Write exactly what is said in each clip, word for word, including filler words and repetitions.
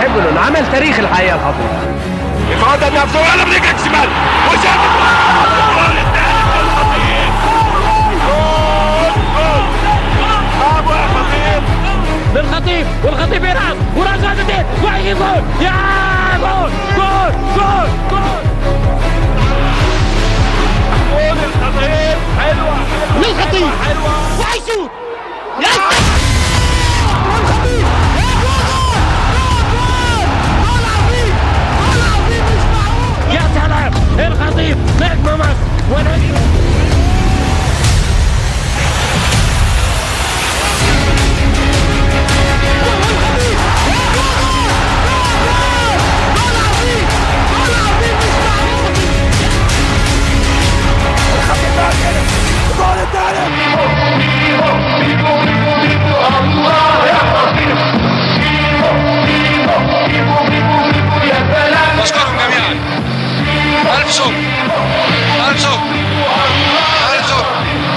بحب انه عمل تاريخ الحقيقه الخطيب. يتعدى نفسه ولا برجلك شمال وشاط الجول الثالث للخطيب. جول جول برافو يا خطيب. للخطيب والخطيب يلعب ورجع جديد وهيجيب جول. يا جول جول جول جول جول الخطيب. حلوه للخطيب حلوه وهيشوط يا سلام. الخطيب نجم مصر ونجم بشكركم جميعا. ألف شكر ألف شكر ألف شكر.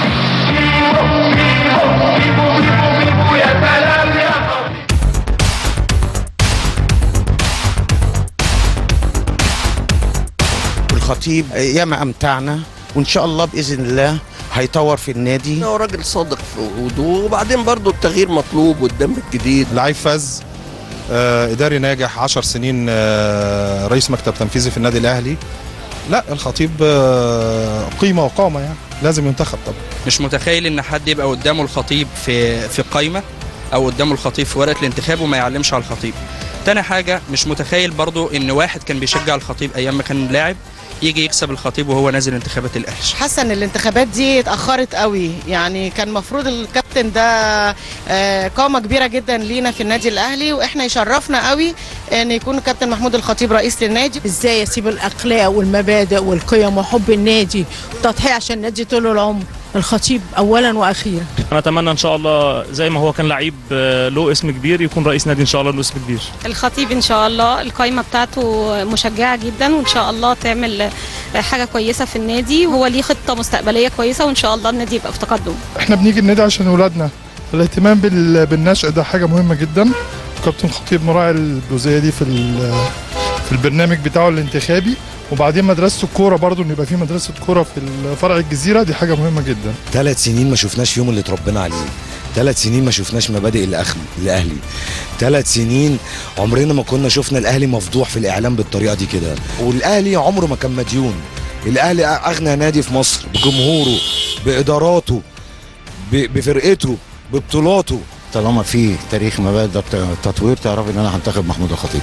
الخطيب ياما أمتعنا وإن شاء الله بإذن الله هيطور في النادي. هو راجل صادق في وعوده، وبعدين برضو التغيير مطلوب والدم الجديد. لعيب فاز، آه اداري ناجح، عشر سنين آه رئيس مكتب تنفيذي في النادي الاهلي. لا الخطيب آه قيمه وقامه، يعني لازم ينتخب طبعا. مش متخيل ان حد يبقى قدامه الخطيب في في قائمه او قدامه الخطيب في ورقه الانتخاب وما يعلمش على الخطيب. تاني حاجه مش متخيل برضو ان واحد كان بيشجع الخطيب ايام ما كان لاعب يجي يكسب الخطيب وهو نازل انتخابات الاهلي. حاسه ان الانتخابات دي اتاخرت قوي، يعني كان المفروض الكابتن ده قامه كبيره جدا لينا في النادي الاهلي، واحنا يشرفنا قوي ان يكون الكابتن محمود الخطيب رئيس للنادي. ازاي يسيب الاخلاق والمبادئ والقيم وحب النادي والتضحيه عشان النادي طول العمر؟ الخطيب اولا واخيرا. انا اتمنى ان شاء الله زي ما هو كان لعيب له اسم كبير يكون رئيس نادي ان شاء الله له اسم كبير. الخطيب ان شاء الله القائمه بتاعته مشجعه جدا، وان شاء الله تعمل حاجه كويسه في النادي، وهو ليه خطه مستقبليه كويسه، وان شاء الله النادي يبقى في تقدم. احنا بنيجي النادي عشان اولادنا، الاهتمام بالنشء ده حاجه مهمه جدا. كابتن خطيب مراعي الجزئيه دي في في البرنامج بتاعه الانتخابي. وبعدين مدرسه الكوره برضو، ان يبقى في مدرسه كوره في فرع الجزيره، دي حاجه مهمه جدا. ثلاث سنين ما شفناش فيهم اللي اتربينا عليه، ثلاث سنين ما شفناش مبادئ الاهلي، ثلاث سنين عمرنا ما كنا شفنا الاهلي مفضوح في الاعلام بالطريقه دي كده. والاهلي عمره ما كان مديون. الاهلي اغنى نادي في مصر بجمهوره، باداراته، بفرقته، ببطولاته. طالما في تاريخ مبادئ التطوير تعرف ان انا هنتخب محمود الخطيب.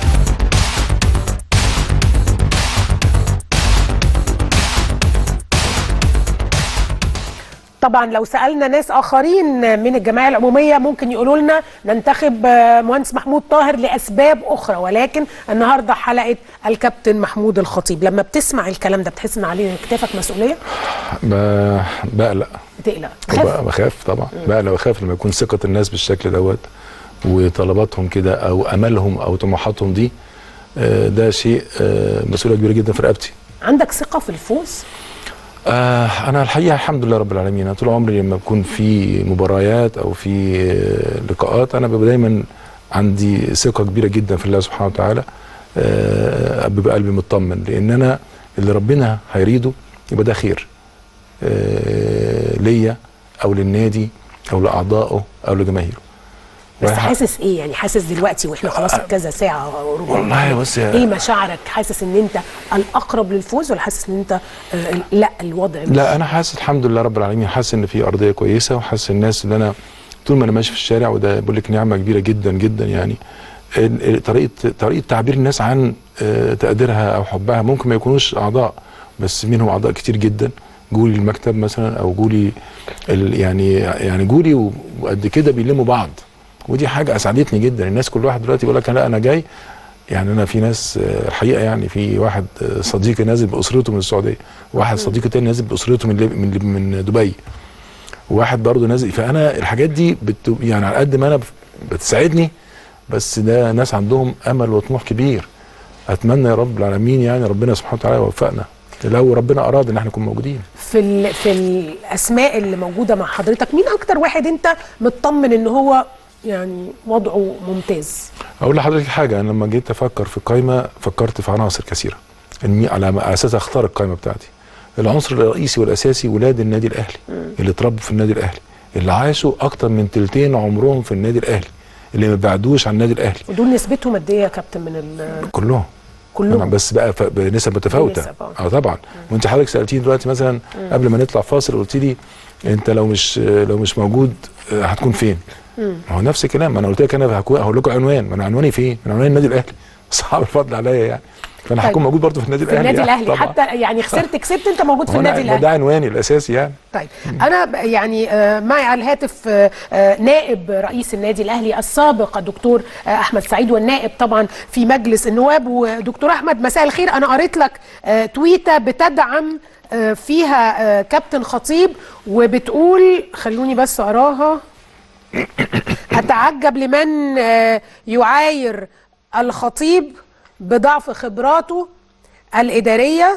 طبعا لو سالنا ناس اخرين من الجمعيه العموميه ممكن يقولوا لنا ننتخب مهندس محمود طاهر لاسباب اخرى، ولكن النهارده حلقه الكابتن محمود الخطيب. لما بتسمع الكلام ده بتحس ان عليه كتافك مسؤوليه؟ بقلق. بتقلق؟ بخاف طبعا. بقلق وخاف لما يكون ثقه الناس بالشكل دوت وطلباتهم كده او املهم او طموحاتهم دي، ده شيء مسؤوليه كبيره جدا في رقبتي. عندك ثقه في الفوز؟ آه أنا الحقيقة الحمد لله رب العالمين. أنا طول عمري لما بكون في مباريات أو في لقاءات أنا ببقى دايما عندي ثقة كبيرة جدا في الله سبحانه وتعالى. آه بيبقى قلبي مطمن، لأن أنا اللي ربنا هيريده يبقى ده خير آه ليا أو للنادي أو لأعضائه أو لجماهيره. بس حاسس ايه يعني؟ حاسس دلوقتي واحنا خلاص كذا ساعه وربع، والله بص ايه مشاعرك؟ حاسس ان انت الاقرب للفوز ولا حاسس ان انت آه لا الوضع مش؟ لا انا حاسس الحمد لله رب العالمين، حاسس ان في ارضيه كويسه، وحاسس الناس اللي انا طول ما انا ماشي في الشارع، وده بقول لك نعمه كبيره جدا جدا يعني. طريقه طريقه تعبير الناس عن تقديرها او حبها، ممكن ما يكونوش اعضاء، بس منهم اعضاء كتير جدا جولي المكتب مثلا، او جولي يعني يعني جولي وقد كده بيلموا بعض، ودي حاجه اسعدتني جدا. الناس كل واحد دلوقتي بيقول لك لا انا جاي، يعني انا في ناس الحقيقه يعني في واحد صديقي نازل باسرته من السعوديه، وواحد صديقي تاني نازل باسرته من من من دبي، وواحد برضه نازل. فانا الحاجات دي بت يعني على قد ما انا بتساعدني، بس ده ناس عندهم امل وطموح كبير. اتمنى يا رب العالمين يعني ربنا سبحانه وتعالى يوفقنا لو ربنا اراد ان احنا نكون موجودين. في في الاسماء اللي موجوده مع حضرتك، مين اكتر واحد انت مطمن ان هو يعني وضعه ممتاز؟ اقول لحضرتك حاجه، انا لما جيت افكر في القائمه فكرت في عناصر كثيره على اساس اختار القائمه بتاعتي. العنصر الرئيسي والاساسي ولاد النادي الاهلي اللي اتربوا في النادي الاهلي، اللي عاشوا اكتر من تلتين عمرهم في النادي الاهلي، اللي ما بعدوش عن النادي الاهلي. ودول نسبتهم قد ايه يا كابتن من ال كلهم كلهم بس بقى بنسب متفاوته. اه طبعا. وانت حضرتك سالتيني دلوقتي مثلا مم. قبل ما نطلع فاصل قلت لي انت لو مش لو مش موجود هتكون فين؟ ما هو نفس الكلام، انا قلت لك انا هقول لكم عنوان، ما انا عنواني فين؟ من عنوان النادي الاهلي، صعب الفضل عليا يعني. فانا هكون طيب. موجود برضه في النادي الاهلي. في النادي الاهلي يعني حتى يعني خسرت كسبت انت موجود في النادي الاهلي. ده عنواني الاساسي يعني. طيب انا يعني معي على الهاتف نائب رئيس النادي الاهلي السابق الدكتور احمد سعيد، والنائب طبعا في مجلس النواب. ودكتور احمد مساء الخير، انا قريت لك تويته بتدعم فيها كابتن خطيب وبتقول، خلوني بس اقراها: اتعجب لمن يعاير الخطيب بضعف خبراته الإدارية،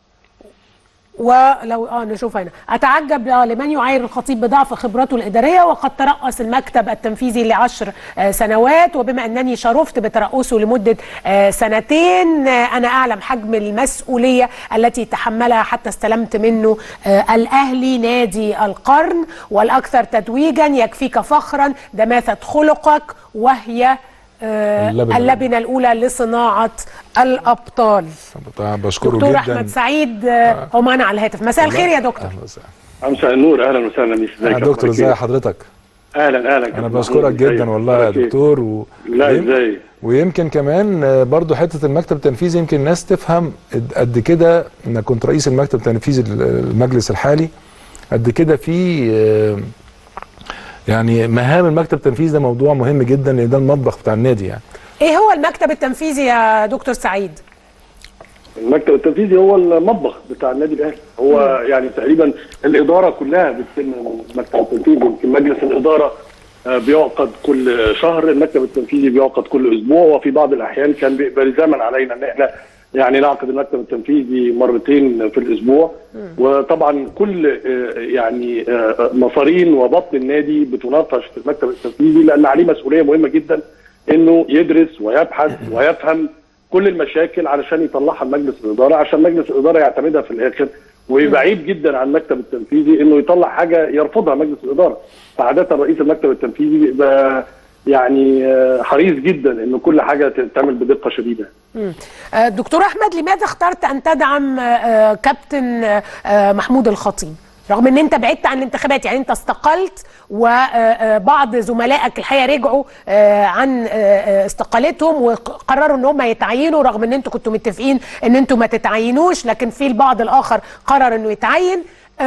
ولو اه نشوف هنا: اتعجب لمن يعاير الخطيب بضعف خبراته الاداريه وقد ترأس المكتب التنفيذي لعشر آه سنوات، وبما انني شرفت بترأسه لمده آه سنتين آه انا اعلم حجم المسؤوليه التي تحملها حتى استلمت منه آه الاهلي نادي القرن، والاكثر تتويجا يكفيك فخرا دماثه خلقك وهي آه اللبنة, اللبنة الأولى لصناعة الأبطال. بشكره دكتور جدا. أحمد سعيد آه هو معنا على الهاتف. مساء الخير يا دكتور. مساء النور، أهلا وسهلا. ازيك يا دكتور؟ ازي حضرتك؟ أهلا أهلا. أنا بشكرك جدا والله يا دكتور. و... لا ازاي. ويمكن كمان برضو حتة المكتب التنفيذي يمكن الناس تفهم قد كده، أنا كنت رئيس المكتب التنفيذي المجلس الحالي، قد كده في آه يعني مهام المكتب التنفيذي ده موضوع مهم جدا لان ده المطبخ بتاع النادي يعني. ايه هو المكتب التنفيذي يا دكتور سعيد؟ المكتب التنفيذي هو المطبخ بتاع النادي الاهلي، هو م. يعني تقريبا الاداره كلها بتتم المكتب التنفيذي. يمكن مجلس الاداره بيعقد كل شهر، المكتب التنفيذي بيعقد كل اسبوع، وفي بعض الاحيان كان بيبقى لزاما علينا ان احنا يعني نعقد المكتب التنفيذي مرتين في الاسبوع. م. وطبعا كل يعني مصارين وبطن النادي بتناقش في المكتب التنفيذي، لان عليه مسؤوليه مهمه جدا انه يدرس ويبحث ويفهم كل المشاكل علشان يطلعها لمجلس الاداره، عشان مجلس الاداره يعتمدها في الاخر. ويبقى عيب جدا على المكتب التنفيذي انه يطلع حاجه يرفضها مجلس الاداره. فعاده رئيس المكتب التنفيذي بيبقى يعني حريص جدا انه كل حاجه تتعمل بدقه شديده. دكتور احمد، لماذا اخترت ان تدعم كابتن محمود الخطيب رغم ان انت بعدت عن الانتخابات؟ يعني انت استقلت وبعض زملائك الحقيقه رجعوا عن استقالتهم وقرروا ان هم يتعينوا، رغم ان انتوا كنتوا متفقين ان انتوا ما تتعينوش، لكن في البعض الاخر قرر انه يتعين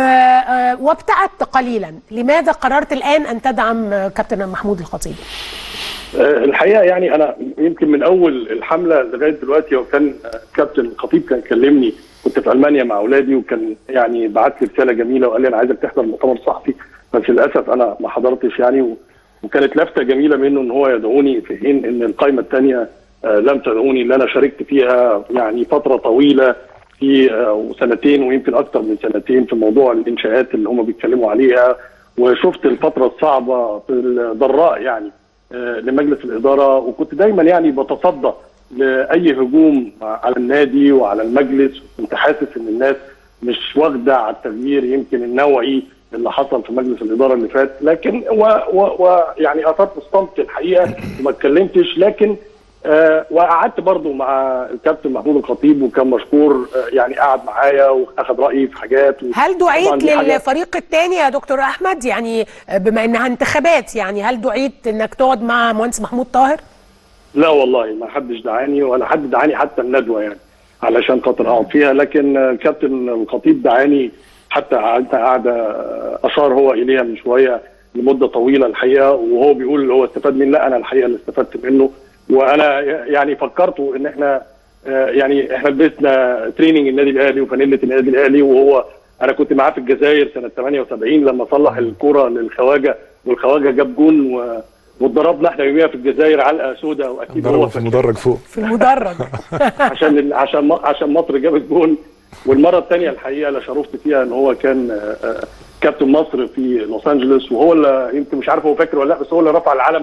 وابتعدت قليلا. لماذا قررت الان ان تدعم كابتن محمود الخطيب؟ الحقيقه يعني انا يمكن من اول الحمله لغايه دلوقتي، وكان كابتن الخطيب كان كلمني، كنت في المانيا مع اولادي، وكان يعني بعت لي رساله جميله وقال لي انا عايزك تحضر مؤتمر صحفي، بس للاسف انا ما حضرتش يعني. وكانت لفته جميله منه ان هو يدعوني في حين ان القائمه الثانيه لم تدعوني، اللي انا شاركت فيها يعني فتره طويله في سنتين ويمكن اكثر من سنتين في موضوع الانشاءات اللي هم بيتكلموا عليها. وشفت الفتره الصعبه في الضراء يعني لمجلس الاداره، وكنت دايما يعني بتصدى لاي هجوم على النادي وعلى المجلس. كنت حاسس ان الناس مش واخده على التغيير يمكن النوعي اللي حصل في مجلس الاداره اللي فات، لكن ويعني اثرت الصمت الحقيقه وما اتكلمتش. لكن آه وقعدت برضو مع الكابتن محمود الخطيب وكان مشكور، آه يعني قعد معايا واخذ رايي في حاجات. هل دعيت للفريق الثاني يا دكتور احمد؟ يعني بما انها انتخابات، يعني هل دعيت انك تقعد مع مهندس محمود طاهر؟ لا والله ما حدش دعاني، ولا حد دعاني حتى الندوه يعني علشان خاطر اقعد فيها. لكن الكابتن الخطيب دعاني، حتى قعدت قاعده اشار هو اليها من شويه لمده طويله الحقيقه، وهو بيقول اللي هو استفاد منه. لا انا الحقيقه اللي استفدت منه، وانا يعني فكرته ان احنا يعني احنا لبسنا تريننج النادي الاهلي وفانيله النادي الاهلي، وهو انا كنت معاه في الجزائر سنه ثمانية وسبعين لما صلح الكره للخواجه، والخواجه جاب جون و واتضربنا احنا يوميها في الجزائر علقه سوداء، واكيد هو في المدرج فوق في المدرج عشان عشان عشان مصر جابت جون. والمره الثانيه الحقيقه اللي شرفت فيها ان هو كان كابتن مصر في لوس انجلوس، وهو اللي يمكن مش عارف هو فاكر ولا لا، بس هو اللي رفع العلم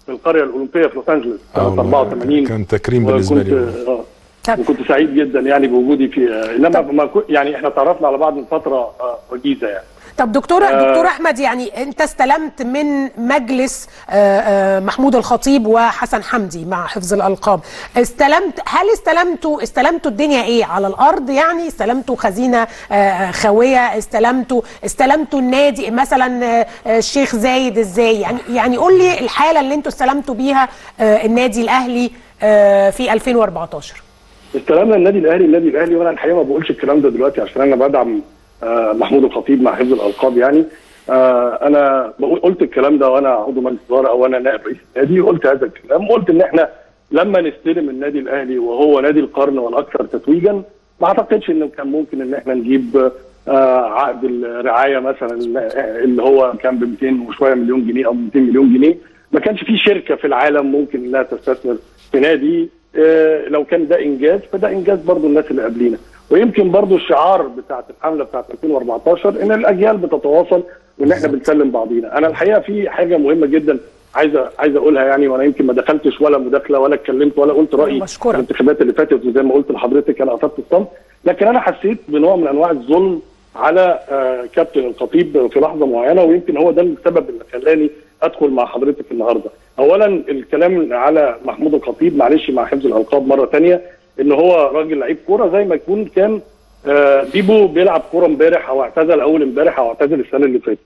في القريه الاولمبيه في لوس انجلوس سنه أربعة وثمانين. كان تكريم بالنسبه لي. اه وكنت سعيد جدا يعني بوجودي في، انما ما يعني احنا تعرفنا على بعض من فتره وجيزه يعني. طب دكتور آه دكتور احمد، يعني انت استلمت من مجلس آه آه محمود الخطيب وحسن حمدي مع حفظ الالقاب، استلمت هل استلمتوا استلمتوا الدنيا ايه على الارض؟ يعني استلمتوا خزينه آه خاويه، استلمتوا استلمتوا النادي مثلا آه الشيخ زايد ازاي؟ يعني يعني قول لي الحاله اللي انتوا استلمتوا بيها آه النادي الاهلي آه في ألفين وأربعتاشر. استلمنا النادي الاهلي النادي الاهلي وانا الحقيقه ما بقولش الكلام ده دلوقتي عشان انا بدعم آه محمود الخطيب مع حفظ الالقاب يعني. آه انا قلت الكلام ده وانا عضو مجلس اداره او انا نائب رئيس النادي، قلت هذا الكلام، وقلت ان احنا لما نستلم النادي الاهلي وهو نادي القرن والاكثر تتويجا، ما اعتقدش انه كان ممكن ان احنا نجيب آه عقد الرعايه مثلا اللي هو كان ب مئتين وشويه مليون جنيه او مئتين مليون جنيه. ما كانش في شركه في العالم ممكن انها تستثمر في نادي. آه لو كان ده انجاز فده انجاز برضو الناس اللي قبلينا. ويمكن برضو الشعار بتاعت الحمله بتاعت ألفين وأربعتاشر ان الاجيال بتتواصل وان احنا بنسلم بعضينا. انا الحقيقه في حاجه مهمه جدا عايز عايز اقولها يعني، وانا يمكن ما دخلتش ولا مداخله ولا اتكلمت ولا قلت رايي في الانتخابات اللي فاتت، وزي ما قلت لحضرتك انا اثرت الصمت، لكن انا حسيت بنوع من انواع الظلم على آه كابتن الخطيب في لحظه معينه، ويمكن هو ده السبب اللي خلاني ادخل مع حضرتك النهارده. اولا الكلام على محمود الخطيب، معلش مع حفظ الالقاب مره ثانيه، ان هو راجل لعيب كوره زي ما يكون كان آه بيبو بيلعب كوره امبارح او اعتزل اول امبارح او اعتزل السنه اللي فاتت.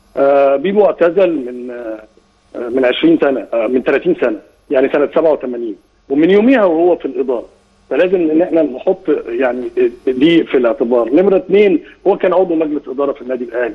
آه بيبو اعتزل من آه من عشرين سنه آه من ثلاثين سنه يعني سنه سبعة وثمانين، ومن يوميها وهو في الاداره، فلازم ان احنا نحط يعني دي في الاعتبار. نمره اثنين، هو كان عضو مجلس اداره في النادي الاهلي،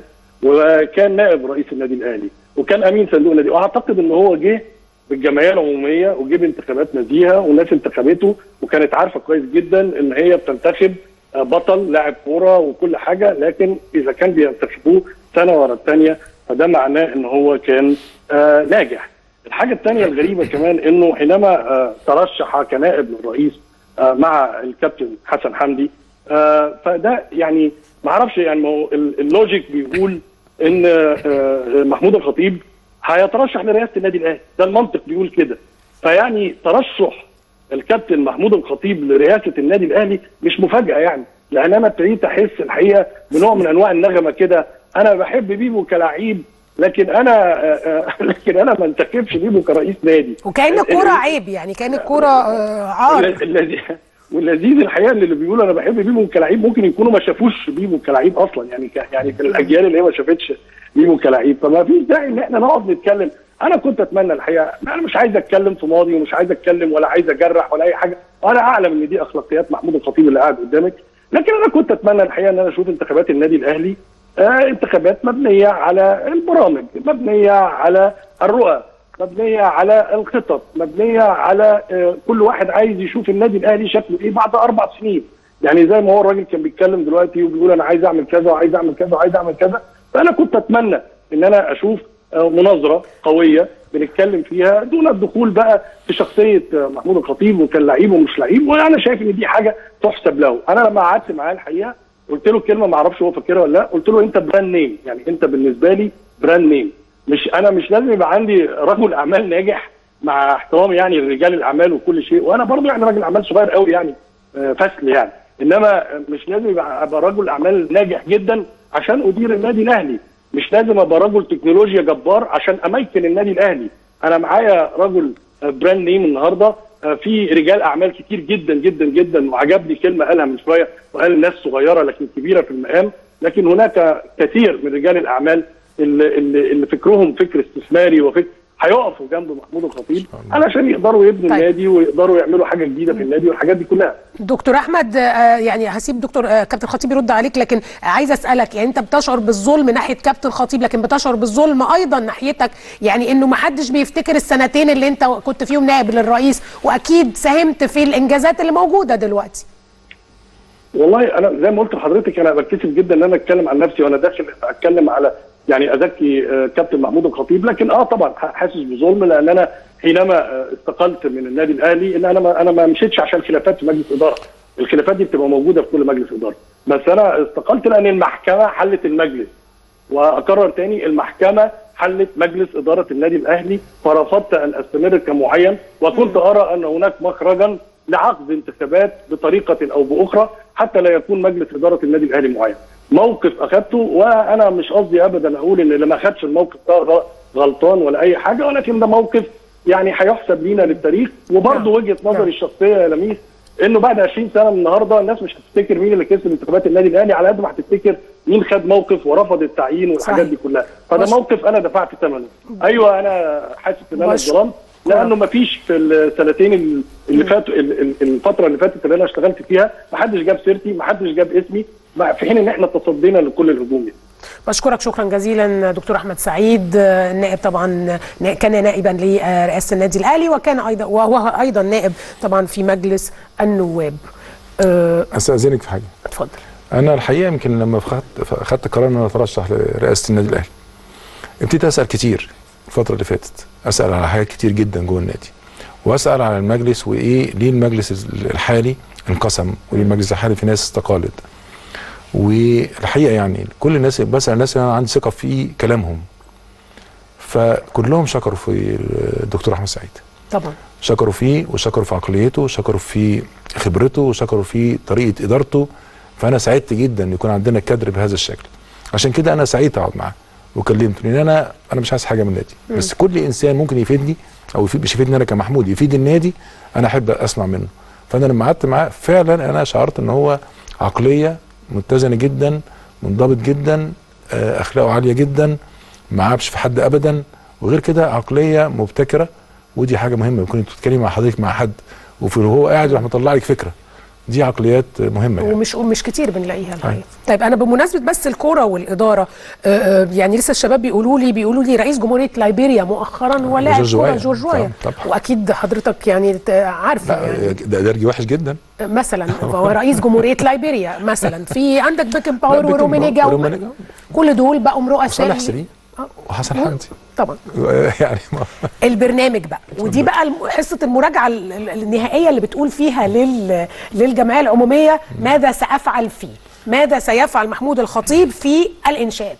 وكان نائب رئيس النادي الاهلي، وكان امين صندوق النادي، واعتقد ان هو جه بالجمعيه العموميه وجه بانتخابات نزيهه والناس انتخبته وكانت عارفه كويس جدا ان هي بتنتخب بطل لاعب كوره وكل حاجه، لكن اذا كان بينتخبوه سنه ورا الثانيه فده معناه ان هو كان آه ناجح. الحاجه الثانيه الغريبه كمان انه حينما آه ترشح كنائب للرئيس آه مع الكابتن حسن حمدي، آه فده يعني ما اعرفش يعني، ما هو اللوجيك بيقول ان آه محمود الخطيب هيترشح لرئاسه النادي الاهلي، ده المنطق بيقول كده. فيعني ترشح الكابتن محمود الخطيب لرئاسه النادي الاهلي مش مفاجاه يعني، لان انا ابتديت احس الحقيقه بنوع من انواع النغمه كده. انا بحب بيبو كلاعب، لكن انا لكن انا ما انتخبش بيبو كرئيس نادي، وكأن الكوره عيب يعني، كأن الكوره عار. واللذيذ الحقيقه اللي بيقولوا انا بحب بيبو كلاعب ممكن يكونوا ما شافوش بيبو كلاعب اصلا يعني، يعني في الاجيال اللي هي ما شافتش بيبو كلاعب، فما فيش داعي ان احنا نقعد نتكلم. انا كنت اتمنى الحقيقه، انا مش عايز اتكلم في ماضي ومش عايز اتكلم ولا عايز اجرح ولا اي حاجه، وانا اعلم ان دي اخلاقيات محمود الخطيب اللي قاعد قدامك، لكن انا كنت اتمنى الحقيقه ان انا اشوف انتخابات النادي الاهلي آه انتخابات مبنيه على البرامج، مبنيه على الرؤى، مبنيه على الخطط، مبنيه على آه كل واحد عايز يشوف النادي الاهلي شكله ايه بعد اربع سنين. يعني زي ما هو الراجل كان بيتكلم دلوقتي وبيقول انا عايز اعمل كذا وعايز اعمل كذا وعايز اعمل كذا، فانا كنت اتمنى ان انا اشوف آه مناظره قويه بنتكلم فيها دون الدخول بقى في شخصيه محمود الخطيب وكان لعيب ومش لعيب، وانا شايف ان دي حاجه تحسب له. انا لما قعدت معاه الحقيقه قلت له كلمه ما اعرفش هو فاكرها ولا لا، قلت له انت براند نيم، يعني انت بالنسبه لي براند نيم، مش انا مش لازم يبقى عندي رجل اعمال ناجح مع احترامي يعني لرجال الاعمال وكل شيء، وانا برضه يعني راجل اعمال صغير قوي يعني فصل يعني، انما مش لازم يبقى ابقى رجل اعمال ناجح جدا عشان ادير النادي الاهلي، مش لازم ابقى رجل تكنولوجيا جبار عشان اميكن النادي الاهلي. انا معايا رجل براند نيم النهارده، في رجال اعمال كتير جدا جدا جدا، وعجبني كلمه قالها من شويه وقال الناس صغيره لكن كبيره في المقام، لكن هناك كثير من رجال الاعمال اللي, اللي, اللي فكرهم فكر استثماري وفكر هيقفوا جنب محمود الخطيب علشان يقدروا يبنوا طيب. النادي ويقدروا يعملوا حاجه جديده في النادي والحاجات دي كلها. دكتور احمد يعني هسيب دكتور كابتن الخطيب يرد عليك، لكن عايز اسالك يعني انت بتشعر بالظلم ناحيه كابتن الخطيب، لكن بتشعر بالظلم ايضا ناحيتك، يعني انه ما حدش بيفتكر السنتين اللي انت كنت فيهم نائب للرئيس واكيد ساهمت في الانجازات اللي موجوده دلوقتي. والله انا زي ما قلت لحضرتك انا بتكسف جدا ان انا اتكلم عن نفسي وانا داخل اتكلم على يعني ازكي كابتن محمود الخطيب، لكن اه طبعا حاسس بظلم لان انا حينما استقلت من النادي الاهلي ان انا ما انا ما مشيتش عشان خلافات في مجلس اداره، الخلافات دي بتبقى موجوده في كل مجلس اداره، بس انا استقلت لان المحكمه حلت المجلس، واكرر تاني المحكمه حلت مجلس اداره النادي الاهلي، فرفضت ان استمر كمعين، وكنت ارى ان هناك مخرجا لعقد انتخابات بطريقه او باخرى حتى لا يكون مجلس اداره النادي الاهلي معين. موقف اخذته، وانا مش قصدي ابدا اقول ان اللي ما اخذش الموقف ده غلطان ولا اي حاجه، ولكن ده موقف يعني هيحسب لينا للتاريخ. وبرضه وجهه نظري الشخصيه يا لميس انه بعد عشرين سنه من النهارده الناس مش هتفتكر مين اللي كسب انتخابات النادي الاهلي على قد ما هتفتكر مين خد موقف ورفض التعيين والحاجات دي كلها. فده موقف انا دفعت ثمنه. ايوه انا حاسس ان انا اتظلمت، لانه ما فيش في السنتين اللي فاتوا الفتره اللي فاتت اللي انا اشتغلت فيها ما حدش جاب سيرتي، ما حدش جاب اسمي، في حين ان احنا تصدينا لكل الهجوم. بشكرك شكرا جزيلا دكتور احمد سعيد، النائب طبعا كان نائبا لرئاسه النادي الاهلي، وكان ايضا وهو ايضا نائب طبعا في مجلس النواب. أه استاذنك في حاجه. اتفضل. انا الحقيقه يمكن لما اخذت قرار ان انا اترشح لرئاسه النادي الاهلي ابتديت اسال كتير الفتره اللي فاتت، اسال على حاجات كتير جدا جوه النادي، واسال على المجلس وايه ليه المجلس الحالي انقسم، وليه المجلس الحالي في ناس استقالت. والحقيقه يعني كل الناس بسال الناس انا عندي ثقه في كلامهم، فكلهم شكروا في الدكتور احمد سعيد. طبعا شكروا فيه وشكروا في عقليته وشكروا في خبرته وشكروا في طريقه ادارته. فانا سعدت جدا ان يكون عندنا كادر بهذا الشكل، عشان كده انا سعيد اقعد معاه وكلمته، لان انا انا مش عايز حاجه من النادي، بس كل انسان ممكن يفيدني او يفيد مش يفيدني انا كمحمود، يفيد النادي، انا احب اسمع منه. فانا لما قعدت معاه فعلا انا شعرت ان هو عقليه متزنه جدا، منضبط جدا، اخلاقه عاليه جدا، ما عابش في حد ابدا، وغير كده عقليه مبتكره، ودي حاجه مهمه. يكون انت بتتكلمي مع حضرتك مع حد وهو قاعد راح مطلع لك فكره، دي عقليات مهمه يعني. ومش مش كتير بنلاقيها الحقيقه. طيب انا بمناسبه بس الكوره والاداره، آآ يعني لسه الشباب بيقولوا لي بيقولوا لي رئيس جمهوريه ليبيريا مؤخرا هو لاعب كوره جورج وايا، واكيد حضرتك يعني عارف يعني ده درجي وحش جدا مثلا، فهو رئيس جمهوريه ليبيريا مثلا. في عندك بيكن باور ورومينيجا، كل دول بقوا رؤساء. صالح سليم وحسن حمدي طبعا يعني البرنامج بقى، ودي بقى حصه المراجعه النهائيه اللي بتقول فيها لل للجمعيه العموميه ماذا سافعل فيه، ماذا سيفعل محمود الخطيب في الانشاءات.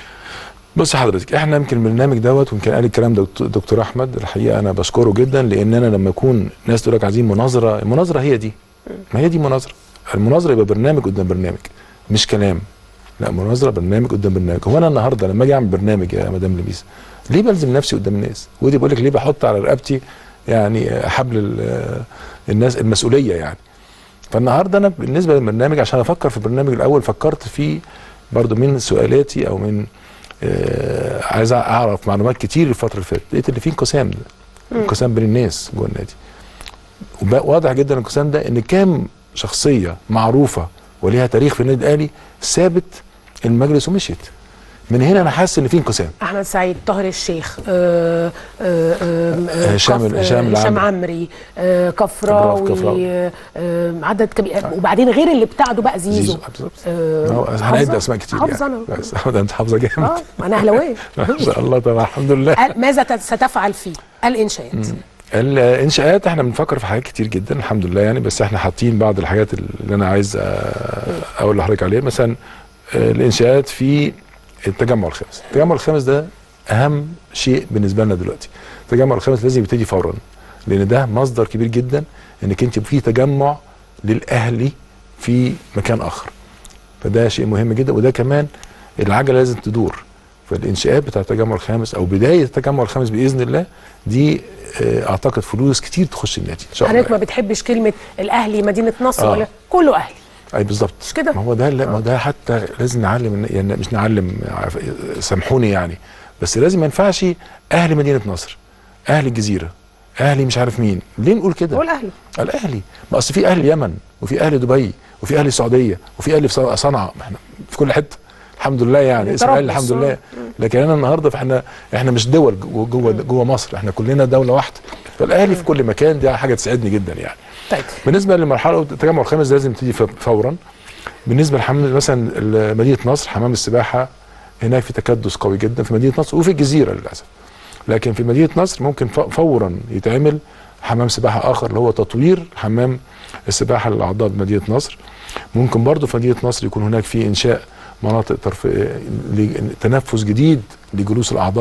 بص حضرتك، احنا يمكن البرنامج دوت ويمكن قال الكلام ده دكتور احمد، الحقيقه انا بشكره جدا، لان انا لما يكون ناس تقول لك عايزين مناظره، المناظره هي دي، ما هي دي مناظره. المناظره يبقى برنامج قدام برنامج مش كلام، لا مناظره برنامج قدام برنامج. هو انا النهارده لما اجي اعمل برنامج يا مدام لميس ليه بلزم نفسي قدام الناس؟ ودي بقول لك ليه بحط على رقبتي يعني حبل الناس المسؤوليه يعني. فالنهارده انا بالنسبه للبرنامج عشان افكر في البرنامج الاول فكرت فيه برضو من سؤالاتي او من آه عايز اعرف معلومات كتير الفتره اللي فاتت، لقيت اللي فيه انقسام، انقسام بين الناس جوه النادي. واضح جدا الانقسام ده ان كام شخصيه معروفه وليها تاريخ في النادي الاهلي سابت المجلس ومشيت. من هنا انا حاسس ان في انقسام. احمد سعيد، طاهر الشيخ، آه آه آه هشام هشام هشام عمري، آه كفراوي، آه عدد كبير، وبعدين غير اللي بتاعده بقى زيزو. زيزو آه هنعد اسماء كتير حافظه يعني. انا ده انت حافظه جامد. اه انا اهلاويه ما شاء الله طبعا الحمد لله. ماذا ستفعل فيه الانشاءات؟ الانشاءات احنا بنفكر في حاجات كتير جدا الحمد لله يعني، بس احنا حاطين بعض الحاجات اللي انا عايز اقول لحضرتك عليها. مثلا الانشاءات في التجمع الخامس، التجمع الخامس ده اهم شيء بالنسبه لنا دلوقتي. التجمع الخامس لازم يبتدي فورا، لان ده مصدر كبير جدا انك انت في تجمع للاهلي في مكان اخر، فده شيء مهم جدا. وده كمان العجله لازم تدور، فالانشاءات بتاع التجمع الخامس او بدايه التجمع الخامس باذن الله دي اعتقد فلوس كتير تخش النادي ان شاء الله. حضرتك ما بتحبش كلمه الاهلي مدينه نصر آه. ولا كله اهلي؟ اي بالظبط، مش كده؟ ما هو ده لا ما هو ده حتى لازم نعلم يعني، مش نعلم سامحوني يعني، بس لازم ما ينفعش اهلي مدينه نصر، اهلي الجزيره، اهلي مش عارف مين، ليه نقول كده؟ قول اهلي. الاهلي، ما اصل في اهل اليمن وفي اهل دبي وفي اهل السعوديه وفي اهل في صنعاء، احنا في كل حته الحمد لله يعني اسم اهلي الحمد لله. لكن انا النهارده فاحنا احنا مش دول جوه جوه مصر، احنا كلنا دوله واحده، فالاهلي في كل مكان دي حاجه تسعدني جدا يعني. طيب بالنسبه للمرحله التجمع الخامس لازم تيجي فورا. بالنسبه لحمام مثلا مدينه نصر، حمام السباحه هناك في تكدس قوي جدا في مدينه نصر وفي الجزيره للاسف، لكن في مدينه نصر ممكن فورا يتعمل حمام سباحه اخر اللي هو تطوير حمام السباحه للاعضاء بمدينه نصر. ممكن برضه في مدينه نصر يكون هناك في انشاء مناطق ترفيه، تنفس جديد لجلوس الاعضاء.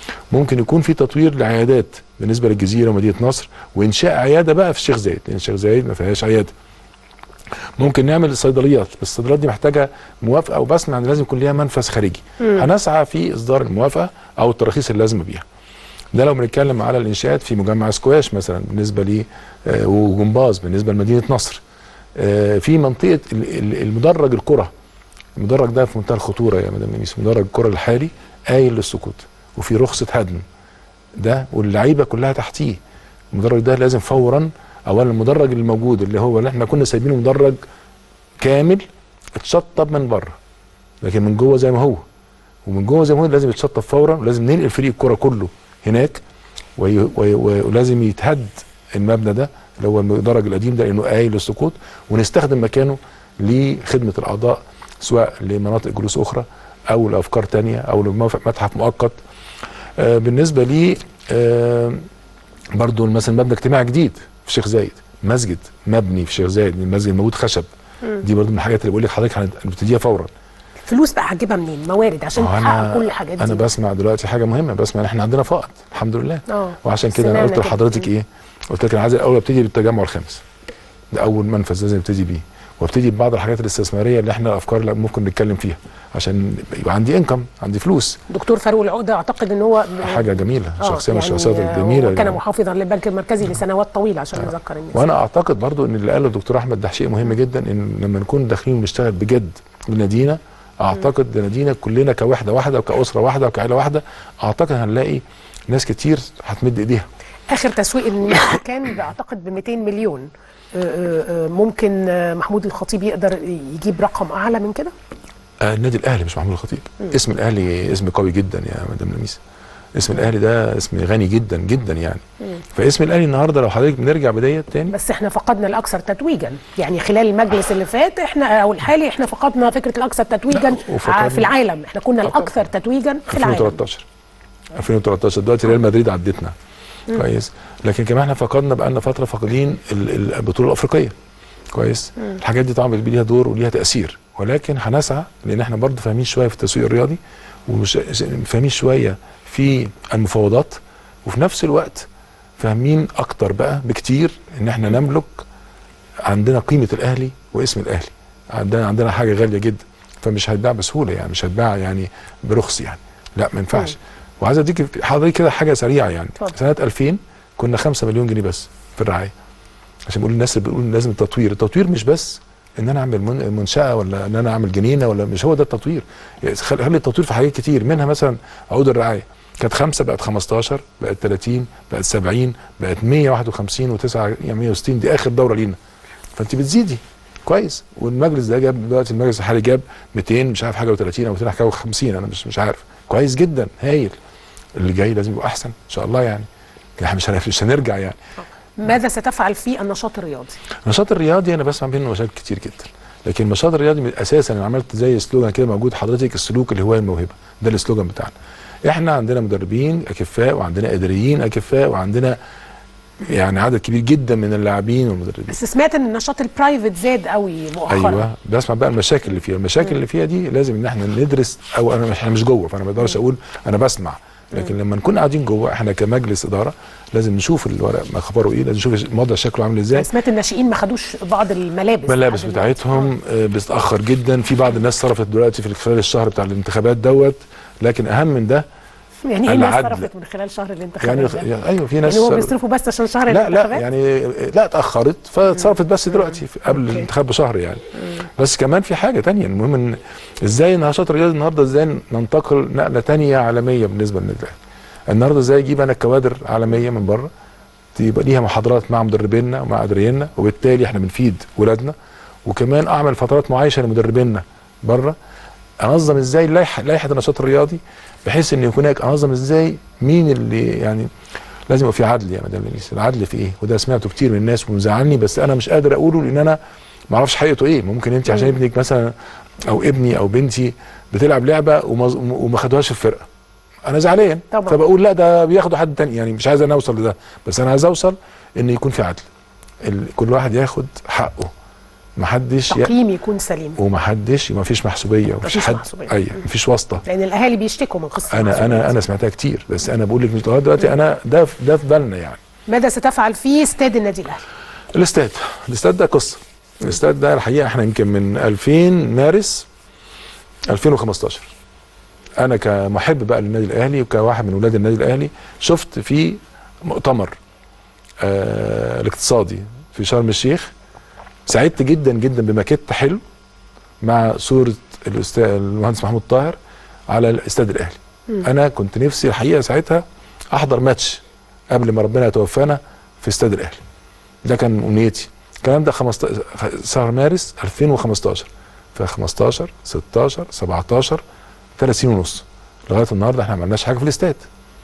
ممكن يكون في تطوير لعيادات بالنسبه للجزيره ومدينه نصر، وانشاء عياده بقى في الشيخ زايد، لان الشيخ زايد ما فيهاش عياده. ممكن نعمل الصيدليات، بس الصيدليات دي محتاجه موافقه، وبسمع ان لازم يكون ليها منفذ خارجي. مم. هنسعى في اصدار الموافقه او التراخيص اللازمه بيها. ده لو بنتكلم على الانشاءات في مجمع سكواش مثلا بالنسبه لي آه وجمباز بالنسبه لمدينه نصر. آه في منطقه المدرج الكره، المدرج ده في منتهى الخطوره يا مدام نميس، مدرج الكره الحالي قايل للسقوط وفي رخصه هدم ده، واللعيبه كلها تحتيه. المدرج ده لازم فورا، اولا المدرج اللي موجود اللي هو اللي احنا كنا سايبينه مدرج كامل اتشطب من بره، لكن من جوه زي ما هو، ومن جوه زي ما هو لازم يتشطب فورا، ولازم ننقل فريق الكره كله هناك، ولازم يتهد المبنى ده اللي هو المدرج القديم ده لانه قايل للسقوط، ونستخدم مكانه لخدمه الاعضاء سواء لمناطق جلوس اخرى او لافكار ثانيه او لمتحف مؤقت. آه بالنسبه لي آه برضو مثلا مبنى اجتماعي جديد في الشيخ زايد، مسجد مبني في الشيخ زايد، المسجد الموجود خشب. مم. دي برضو من الحاجات اللي بقول لك حضرتك هنبتديها فورا. فلوس بقى هتجيبها منين؟ موارد عشان تحقق كل الحاجات دي. انا بسمع دلوقتي حاجه مهمه، بسمع ان احنا عندنا فائض الحمد لله. اه وعشان كده انا قلت لحضرتك ايه؟ قلت لك انا عايز الاول ابتدي بالتجمع الخامس. ده اول منفذ لازم ابتدي بيه، وابتدي ببعض الحاجات الاستثماريه اللي احنا الافكار اللي ممكن نتكلم فيها عشان يبقى عندي انكم، عندي فلوس. دكتور فاروق العقده اعتقد ان هو حاجه جميله، شخصيه من يعني الشخصيات الجميله، وكان محافظا للبنك المركزي لسنوات طويله عشان آه. نذكر الناس. وانا اعتقد برضو ان اللي قاله الدكتور احمد ده شيء مهم جدا، ان لما نكون داخلين ونشتغل بجد لنادينا، اعتقد لنادينا كلنا كوحده واحده وكاسره واحده وكعيله واحده، اعتقد هنلاقي ناس كتير هتمد ايديها. اخر تسويق النادي كان بعتقد ب مئتين مليون. ممكن محمود الخطيب يقدر يجيب رقم اعلى من كده؟ آه النادي الاهلي مش محمود الخطيب. مم. اسم الاهلي اسم قوي جدا يا مدام لميس. اسم الاهلي ده اسم غني جدا جدا يعني. مم. فاسم الاهلي النهارده لو حضرتك بنرجع بدايه تاني، بس احنا فقدنا الاكثر تتويجا، يعني خلال المجلس اللي فات احنا او الحالي احنا فقدنا فكره الاكثر تتويجا في العالم، احنا كنا الاكثر تتويجا في العالم. ألفين وثلاثة عشر ألفين وثلاثة عشر دلوقتي ريال مدريد عدتنا. مم. كويس، لكن كمان احنا فقدنا بقى لنا فتره فاقدين البطوله الافريقيه. كويس. مم. الحاجات دي طبعا بيبقى ليها دور وليها تاثير، ولكن هنسعى لان احنا برضه فاهمين شويه في التسويق الرياضي، ومش فاهمين شويه في المفاوضات، وفي نفس الوقت فاهمين اكتر بقى بكتير ان احنا نملك عندنا قيمه الاهلي واسم الاهلي، عندنا عندنا حاجه غاليه جدا، فمش هتباع بسهوله يعني، مش هتباع يعني برخص يعني، لا ما ينفعش. وعايز اديك حضرتك كده حاجه سريعه يعني. طبعا. سنه ألفين كنا خمسة مليون جنيه بس في الرعايه، عشان بقول الناس اللي بتقول لازم التطوير، التطوير مش بس ان انا اعمل منشاه ولا ان انا اعمل جنينه، ولا مش هو ده التطوير. خلي التطوير في حاجات كتير، منها مثلا عقود الرعايه كانت خمسه بقت خمستاشر، بقت ثلاثين، بقت سبعين، بقت مية وواحد وخمسين وتسعة يعني مية وستين، دي اخر دوره لينا. فانت بتزيدي كويس، والمجلس ده جاب دلوقتي المجلس الحالي جاب مئتين مش عارف حاجه و30 او مئتين حاجه و50، انا مش مش عارف، كويس جدا هايل. اللي جاي لازم يبقى احسن ان شاء الله يعني، احنا مش مش هنرجع يعني. ماذا ستفعل في النشاط الرياضي؟ النشاط الرياضي انا بسمع منه مشاكل كتير جدا، لكن النشاط الرياضي اساسا انا عملت زي سلوجان كده موجود حضرتك، السلوك اللي هو الموهبه، ده السلوجان بتاعنا. احنا عندنا مدربين اكفاء، وعندنا اداريين اكفاء، وعندنا يعني عدد كبير جدا من اللاعبين والمدربين. بس سمعت ان النشاط البرايفت زاد قوي مؤخرا. ايوه، بسمع بقى المشاكل اللي فيها، المشاكل م. اللي فيها دي لازم ان احنا ندرس، او انا احنا مش جوه فانا ما اقدرش اقول انا بسمع، لكن لما نكون قاعدين جوه احنا كمجلس اداره لازم نشوف الورق ما خبره ايه، لازم نشوف الوضع شكله عامل ازاي. سمعت الناشئين ما خدوش بعض الملابس الملابس بتاعتهم آه. بتتاخر جدا، في بعض الناس صرفت دلوقتي في خلال الشهر بتاع الانتخابات دوت، لكن اهم من ده يعني ايه الناس صرفت من خلال شهر الانتخابات يعني, يعني ايوه في ناس يعني هو بيصرفوا بس عشان شهر لا الانتخابات؟ لا يعني لا اتاخرت فاتصرفت بس دلوقتي قبل مم. الانتخاب بشهر يعني. مم. بس كمان في حاجه ثانيه، المهم ان ازاي النشاط الرياضي النهارده ازاي ننتقل نقله ثانيه عالميه بالنسبه للنادي الاهلي. النهارده ازاي اجيب انا كوادر عالميه من بره تبقى ليها محاضرات مع مدربينا ومع ادارينا، وبالتالي احنا بنفيد ولادنا، وكمان اعمل فترات معايشه لمدربينا بره. انظم ازاي لائحه لائحه النشاط الرياضي بحيث ان يكون هناك، انظم ازاي مين اللي يعني لازم يبقى في عدل يا مدام لميس. العدل في ايه؟ وده سمعته كتير من الناس ومزعلني، بس انا مش قادر اقوله لان انا ما اعرفش حقيقته ايه. ممكن انت عشان ابنك مثلا او ابني او بنتي بتلعب لعبه وما خدوهاش في الفرقه، انا زعلان طبعا. فبقول لا ده بياخدوا حد تاني، يعني مش عايز انا اوصل لده، بس انا عايز اوصل ان يكون في عدل، كل واحد ياخد حقه محدش تقييم يكون سليم ومحدش ما فيش محسوبيه ومفيش حد اي مفيش واسطه، لان الاهالي بيشتكوا من قصه انا انا انا سمعتها كتير، بس انا بقول لك مش لغايه دلوقتي انا ده ده في بالنا يعني. ماذا ستفعل في استاد النادي الاهلي؟ الاستاد الاستاد ده قصه. الاستاد ده الحقيقه احنا يمكن من ألفين مارس ألفين وخمستاشر انا كمحب بقى للنادي الاهلي وكواحد من اولاد النادي الاهلي شفت في مؤتمر آه الاقتصادي في شرم الشيخ، سعدت جدا جدا بماكيت حلو مع صوره الاستاذ المهندس محمود طاهر على الاستاد الاهلي. م. انا كنت نفسي الحقيقه ساعتها احضر ماتش قبل ما ربنا يتوفانا في استاد الاهلي. ده كان امنيتي. الكلام ده خمستاشر شهر مارس ألفين وخمستاشر، في خمستاشر ستاشر سبعتاشر ثلاث سنين ونص لغايه النهارده احنا ما عملناش حاجه في الاستاد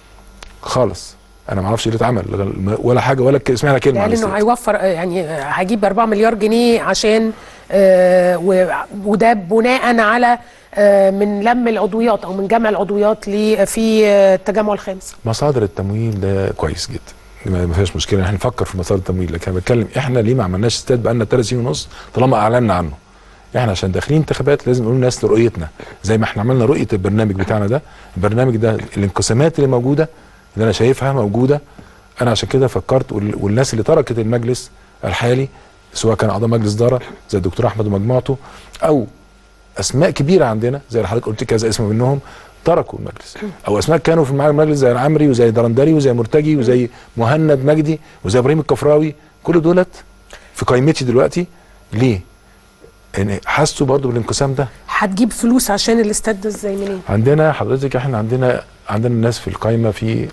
خالص. انا ما اعرفش ايه اللي اتعمل ولا حاجه ولا سمعنا كلمه يعني انه هيوفر يعني هجيب أربعة مليار جنيه عشان آه وده بناء على آه من لم العضويات او من جمع العضويات في التجمع الخامس. مصادر التمويل ده كويس جدا، ما فيهاش مشكله احنا نفكر في مصادر التمويل، لكن انا بتكلم احنا ليه ما عملناش استاد بقى لنا ثلاث سنين ونص طالما اعلنا عنه. احنا عشان داخلين انتخابات لازم نقول للناس رؤيتنا زي ما احنا عملنا رؤيه البرنامج بتاعنا ده. البرنامج ده الانقسامات اللي موجوده اللي انا شايفها موجوده، انا عشان كده فكرت والناس اللي تركت المجلس الحالي سواء كان اعضاء مجلس اداره زي الدكتور احمد ومجموعته او اسماء كبيره عندنا زي اللي حضرتك قلت كذا اسم منهم تركوا المجلس، او اسماء كانوا في المجلس زي العمري وزي درندري وزي مرتجي وزي مهند مجدي وزي ابراهيم الكفراوي، كل دولت في قائمتي دلوقتي. ليه؟ يعني حسوا برضو بالانقسام ده. هتجيب فلوس عشان الاستاد ده ازاي منين؟ عندنا حضرتك احنا عندنا عندنا الناس في القائمه في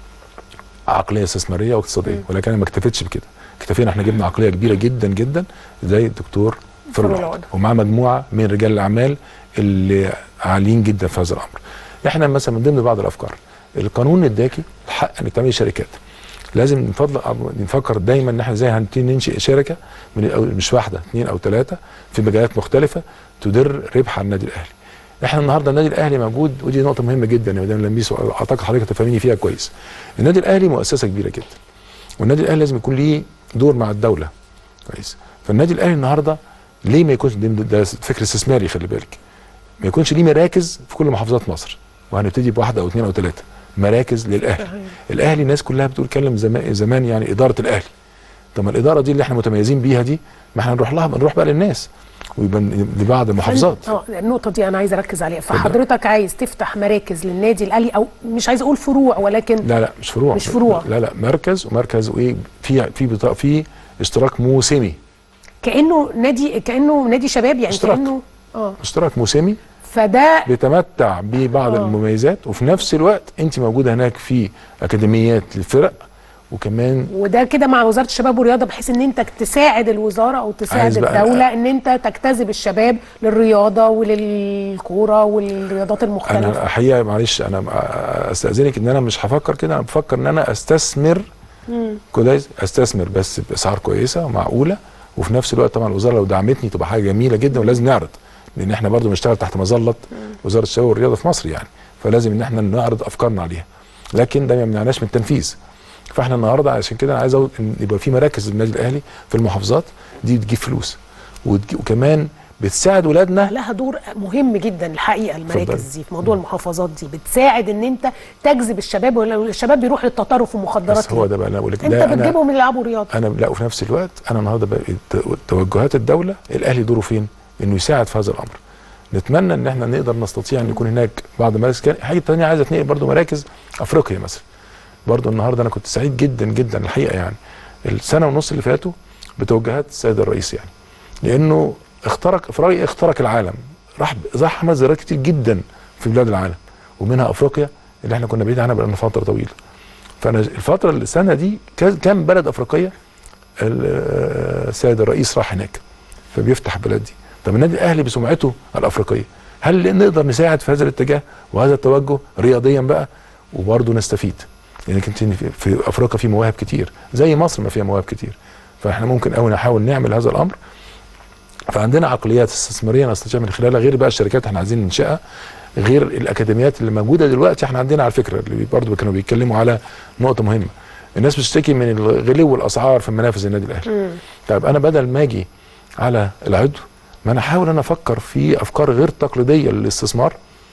عقليه استثماريه واقتصاديه، ولكن انا ما اكتفيتش بكده، اكتفينا احنا جبنا عقليه كبيره جدا جدا زي الدكتور فاروق العقد ومعاه مجموعه من رجال الاعمال اللي عاليين جدا في هذا الامر. احنا مثلا من ضمن بعض الافكار القانون اداكي الحق انك تعملي شركات، لازم من فضل نفكر دايما ان احنا ازاي هنبتدي ننشئ شركه من مش واحده اثنين او ثلاثه في مجالات مختلفه تدر ربح على النادي الاهلي. احنا النهارده النادي الاهلي موجود، ودي نقطه مهمه جدا يا مدام لميس واعتقد حضرتك تفهميني فيها كويس. النادي الاهلي مؤسسه كبيره جدا، والنادي الاهلي لازم يكون ليه دور مع الدوله كويس. فالنادي الاهلي النهارده ليه ما يكونش، ده فكر استثماري خلي بالك، ما يكونش ليه مراكز في كل محافظات مصر، وهنبتدي بواحده او اثنين او ثلاثه مراكز للاهلي. الاهلي الناس كلها بتقول كلم زمان زمان يعني اداره الاهلي. طب ما الاداره دي اللي احنا متميزين بيها دي ما احنا نروح لها، نروح بقى للناس ويبقى لبعض المحافظات. اه النقطه دي انا عايز اركز عليها. فحضرتك عايز تفتح مراكز للنادي الاهلي، او مش عايز اقول فروع ولكن لا لا مش فروع مش فروع لا لا مركز ومركز وايه في في بطاقه في اشتراك موسمي كانه نادي كانه نادي شباب يعني اشتراك. كانه اه اشتراك موسمي فده بيتمتع ببعض أوه. المميزات، وفي نفس الوقت انت موجوده هناك في اكاديميات للفرق وكمان وده كده مع وزاره الشباب والرياضه بحيث ان انت تساعد الوزاره او تساعد الدوله ان انت تجتذب الشباب للرياضه وللكوره والرياضات المختلفه. انا الحقيقه معلش انا استاذنك ان انا مش هفكر كده، انا بفكر ان انا استثمر كويس، استثمر بس باسعار كويسه ومعقوله، وفي نفس الوقت طبعا الوزاره لو دعمتني تبقى حاجه جميله جدا، ولازم نعرض لان احنا برضو بنشتغل تحت مظله وزاره الشباب والرياضه في مصر يعني، فلازم ان احنا نعرض افكارنا عليها، لكن ده ما يمنعناش من التنفيذ. فاحنا النهارده عشان كده انا عايز اقول ان يبقى في مراكز للنادي الاهلي في المحافظات دي بتجيب فلوس وكمان بتساعد ولادنا. لها دور مهم جدا الحقيقه المراكز دي في موضوع المحافظات دي، بتساعد ان انت تجذب الشباب، ولو الشباب بيروح للتطرف والمخدرات بس هو ده بقى انا بقول لك انت بتجيبهم يلعبوا رياضه. انا لا وفي نفس الوقت انا النهارده بقى توجهات الدوله الاهلي دوره فين؟ انه يساعد في هذا الامر. نتمنى ان احنا نقدر نستطيع ان يكون هناك بعض المراكز. حاجه ثانيه عايزه تنقل برضو مراكز افريقيا مثلا. برضو النهارده انا كنت سعيد جدا جدا الحقيقه يعني السنه ونص اللي فاتوا بتوجهات السيد الرئيس يعني، لانه اخترق افريقيا اخترق العالم، راح راح عمل زيارات كتير جدا في بلاد العالم ومنها افريقيا اللي احنا كنا بعيد عنها بقالنا فتره طويله. فانا الفتره السنه دي كام بلد افريقيه السيد الرئيس راح هناك فبيفتح البلاد دي. طب النادي الاهلي بسمعته الافريقيه هل نقدر نساعد في هذا الاتجاه وهذا التوجه رياضيا بقى وبرضه نستفيد؟ لان يعني في افريقيا في مواهب كتير زي مصر ما فيها مواهب كتير، فاحنا ممكن قوي نحاول نعمل هذا الامر. فعندنا عقليات استثماريه نستطيع من خلالها غير بقى الشركات احنا عايزين ننشئها، غير الاكاديميات اللي موجوده دلوقتي. احنا عندنا على فكره اللي برضه كانوا بيتكلموا على نقطه مهمه، الناس بتشتكي من غلو الاسعار في منافذ النادي الاهلي. طيب انا بدل ما اجي على العضو، ما انا احاول انا افكر في افكار غير تقليديه للاستثمار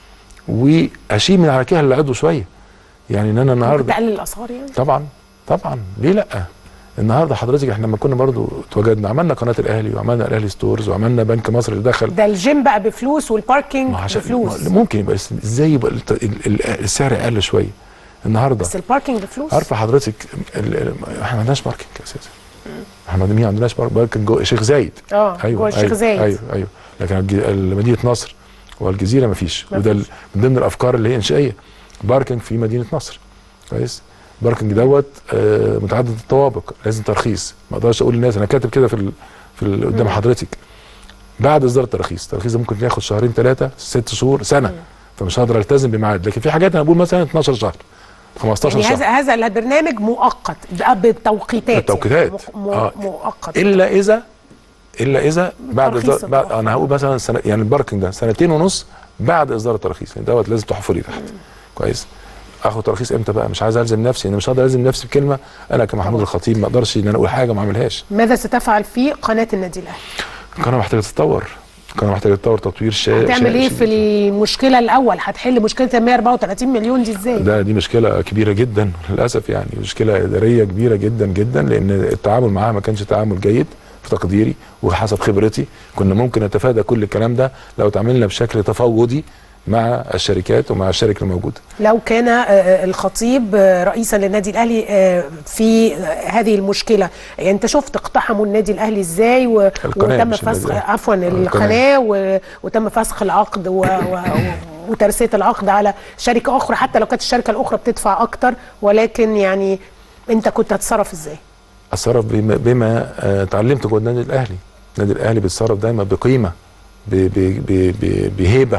واشيل من على كاهل العضو شويه. يعني ان انا النهارده تقلل الاسعار يعني؟ طبعا طبعا ليه لا؟ النهارده حضرتك احنا لما كنا برضو اتواجدنا عملنا قناه الاهلي وعملنا الاهلي ستورز وعملنا بنك مصر اللي دخل. ده الجيم بقى بفلوس والباركينج بفلوس. ممكن يبقى ازاي يبقى السعر اقل شويه النهارده؟ بس الباركينج بفلوس. عارفه حضرتك احنا ما عندناش باركينج اساسا. احنا ما عندناش باركينج جوه الشيخ زايد. اه ايوه جوه الشيخ زايد. ايوه ايوه لكن مدينه نصر والجزيره ما فيش، وده من ضمن الافكار اللي هي انشائيه. باركينج في مدينه نصر كويس. باركنج دوت آه متعدد الطوابق، لازم ترخيص. ما اقدرش اقول للناس انا كاتب كده في ال في ال قدام حضرتك بعد اصدار التراخيص. التراخيص ده ممكن ياخد شهرين ثلاثه ست شهور سنه، مم. فمش هقدر التزم بميعاد. لكن في حاجات انا بقول مثلا اتناشر شهر خمستاشر يعني شهر. هذا هذا البرنامج مؤقت بالتوقيتات. بالتوقيتات يعني آه. مؤقت الا اذا الا اذا بعد إصدار بعد انا هقول مثلا سنة يعني الباركنج ده سنتين ونص بعد اصدار التراخيص، يعني دوت لازم تحفري تحت. مم. كويس. اخد ترخيص امتى بقى؟ مش عايز الزم نفسي، انا مش هقدر الزم نفسي بكلمه. انا كمحمود الخطيب ما اقدرش ان انا اقول حاجه ما اعملهاش. ماذا ستفعل في قناه النادي الاهلي؟ القناه محتاجه تتطور، القناه محتاجه تتطور تطوير شائع. هتعمل ايه في المشكله الاول؟ هتحل مشكله ال مية واربعة وتلاتين مليون دي ازاي؟ ده دي مشكله كبيره جدا للاسف، يعني مشكله اداريه كبيره جدا جدا، لان التعامل معاها ما كانش تعامل جيد في تقديري وحسب خبرتي. كنا ممكن نتفادى كل الكلام ده لو تعاملنا بشكل تفاوضي مع الشركات ومع الشركه الموجوده. لو كان الخطيب رئيسا للنادي الاهلي في هذه المشكله، يعني انت شفت اقتحموا النادي الاهلي ازاي و... وتم فسخ عفوا القناه و... وتم فسخ العقد و... و... وترسيه العقد على شركه اخرى، حتى لو كانت الشركه الاخرى بتدفع اكتر، ولكن يعني انت كنت هتتصرف ازاي؟ اتصرف بما, بما اتعلمته جوه النادي الاهلي. النادي الاهلي بيتصرف دايما بقيمه ب... ب... ب... ب... بهيبه